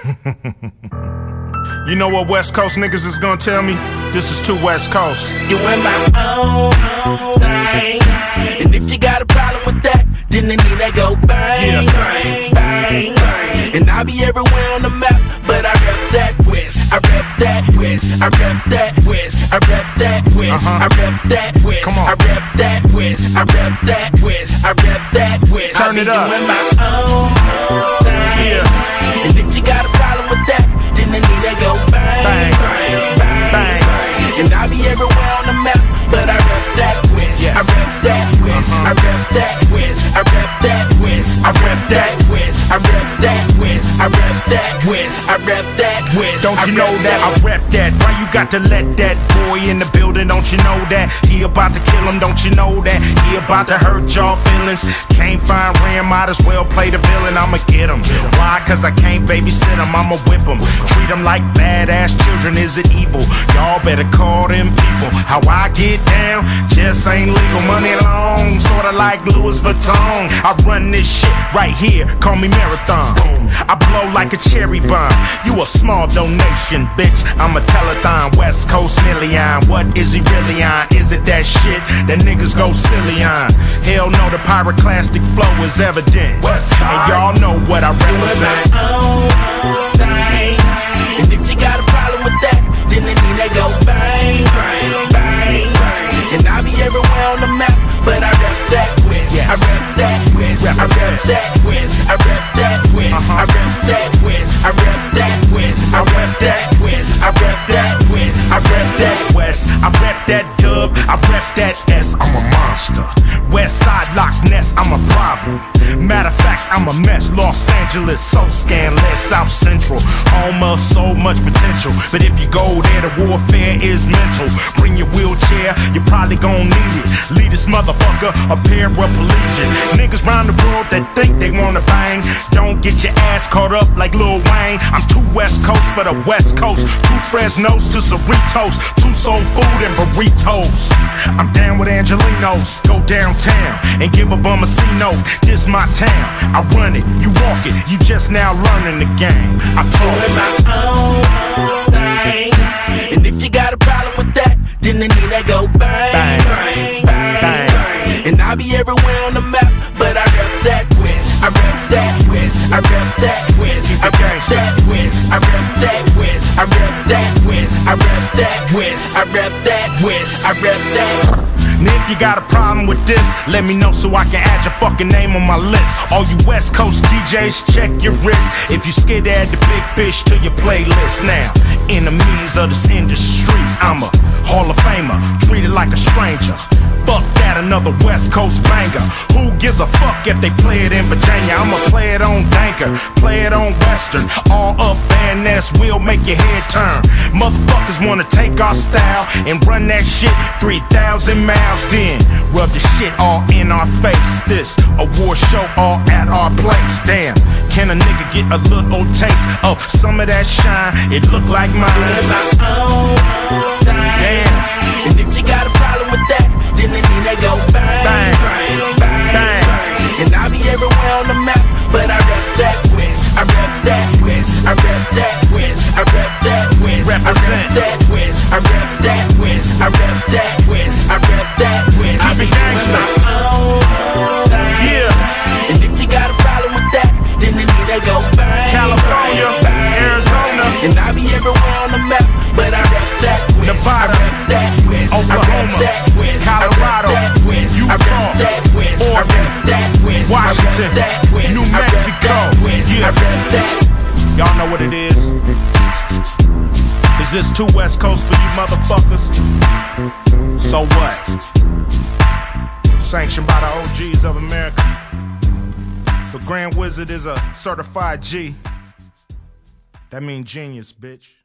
You know what West Coast niggas is gonna tell me? This is too West Coast. You in my own thing, and if you got a problem with that, then they need to go bang, bang, bang, bang. And I be everywhere on the map, but I rep that West. I rep that West. I rep that West. I rep that West. I rep that West. Come on. I rep that West. I rep that West. I rep that West. Turn it up. You in my own thing, and if you got a problem with that, then they need to go bang, bang, bang, bang. And I be everywhere on the map, but I rep that West. I rep that West. I rep that West. I rep that West. I rep that West. I rep that West. I rep that West. I rep that West. Don't you know that I rep that? Why you got to let that boy in the building? Don't you know that he about to kill him? Don't you know that he about to hurt y'all feelings? Can't find Ram, might as well play the villain. I'ma get him. Why? Cause I can't babysit him. I'ma whip him. Treat him like badass children. Is it evil? Y'all better call them people. How I get down just ain't legal. Money long, sorta like Louis Vuitton. I run this shit right here. Call me Marathon. I blow like a cherry bomb. You a small donation, bitch. I'm a telethon. West Coast million. What is he really on? Is it that shit that niggas go silly on? Hell no, the pyroclastic flow is evident. And y'all know what I represent. And if you got a problem with that, then they need to go bang, bang, bang, bang. And I be everywhere on the map, but I rep that West. I rep that West. I rep that West. I rep that West. I rep that West. I rep that West. I rep that West. I rep that West. I rep that West. I rep that dub. I rep that S. I'm a monster. West Side Loch Ness. I'm a problem. Matter of fact, I'm a mess. Los Angeles, so scandalous. South Central, home of so much potential. But if you go there, the warfare is mental. Bring your wheelchair, you probably gon' need it. Lead this motherfucker a paraplegic. Niggas round the world that think they wanna bang, don't get your ass caught up like Lil Wayne. I'm too West Coast for the West Coast. Two Fresnos to Cerritos, two soul food and burritos. I'm down with Angelinos. Go downtown and give a bum a C-note. This my town, I run it, you walk it. You just now learning the game. I told you my own thing. And if you got a problem with that, then they need to go bang, bang, bang, bang, bang. And I be everywhere on the map, but I rep that West. I rep that West. I rep that West. I rep that West. I rep that West. I rep that West. I rep that West. I rep that West. I rep that. And if you got a problem with this, let me know so I can add your fucking name on my list. All you West Coast DJs, check your wrist. If you scared to add the big fish to your playlist now. Enemies of this industry, I'm a Hall of Famer, treated like a stranger. Fuck that, another West Coast banger. Who gives a fuck if they play it in Virginia? I'ma play it on Danker, play it on Western. All up Van Ness will make your head turn. Motherfuckers wanna take our style and run that shit 3,000 miles. Then rub the shit all in our face. This award show all at our place. Damn, can a nigga get a little taste of some of that shine? It look like mine. Damn. And if you got a problem with that, then they need to go bang, bang, bang, bang, bang. And I be everywhere on the map, but I rep that West. I rep that West. I rep that West. I rep that West. I rep that West. I rep that West. I rep that West. I rep that West. I be gangsta. Yeah. And if you got a problem with that, then they need to go bang, California, bang, Arizona, and I be everywhere on the map, but I rep that West. Nevada, I rep that West. Oklahoma, Colorado, Utah, Oregon, Washington, New Mexico. Yeah, y'all know what it is. Is this too West Coast for you motherfuckers? So what? Sanctioned by the OGs of America. The Grand Wizard is a certified G. That means genius, bitch.